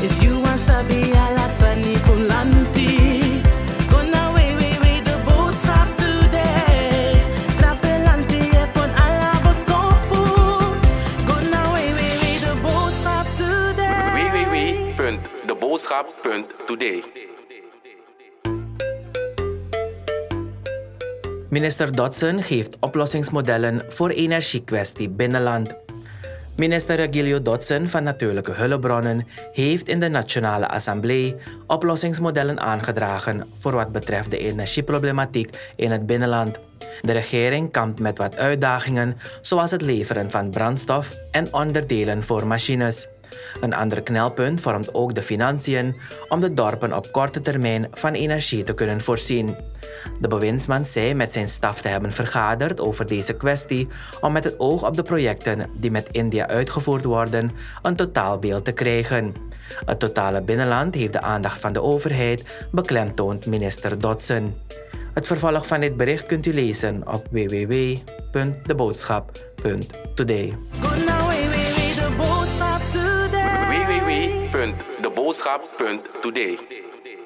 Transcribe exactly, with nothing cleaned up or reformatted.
If you want sabi alasani pulanti, gonna way way way the boat stop today. Trapelanti epon alaboskopu, gonna way way way the boat stop today. w w w punt de boodschap punt today. Minister Dodson geeft oplossingsmodellen voor energiekwestie binnenland. Minister Regilio Dodson van Natuurlijke Hulpbronnen heeft in de Nationale Assemblée oplossingsmodellen aangedragen voor wat betreft de energieproblematiek in het binnenland. De regering kampt met wat uitdagingen, zoals het leveren van brandstof en onderdelen voor machines. Een ander knelpunt vormt ook de financiën om de dorpen op korte termijn van energie te kunnen voorzien. De bewindsman zei met zijn staf te hebben vergaderd over deze kwestie om met het oog op de projecten die met India uitgevoerd worden een totaalbeeld te krijgen. Het totale binnenland heeft de aandacht van de overheid, beklemtoont minister Dodson. Het vervolg van dit bericht kunt u lezen op w w w punt de boodschap punt today. w w w punt de boodschap punt today.